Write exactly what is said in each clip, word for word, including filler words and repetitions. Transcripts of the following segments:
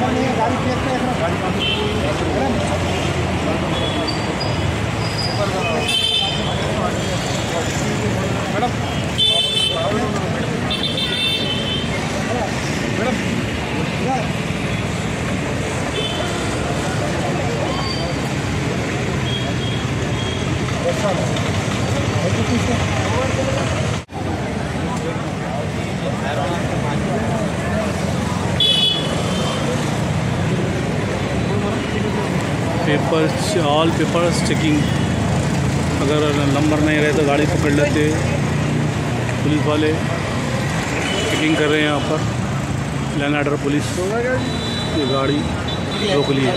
Papers, all papers checking. अगर number नहीं रहे तो गाड़ी पकड़ लेते। पुलिस वाले चेकिंग कर रहे हैं यहाँ पर। लैंड ऑर्डर पुलिस ये गाड़ी रोक ली है,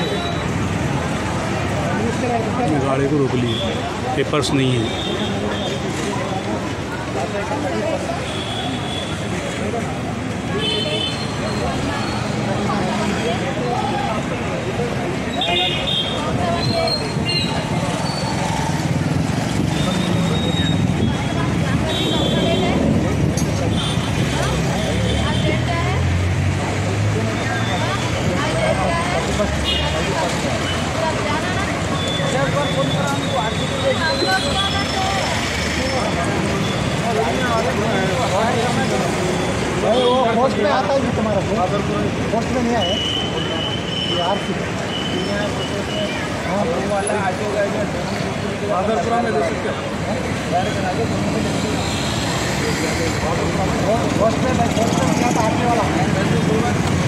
ये गाड़ी को रोक ली है, पेपर्स नहीं है। पोस्ट में आता है तुम्हारा, पोस्ट में नहीं आया यार। हाँ वाला आगे गए बादरपुरा में दे सकते पोस्ट में, पोस्ट में क्या था आगे वाला।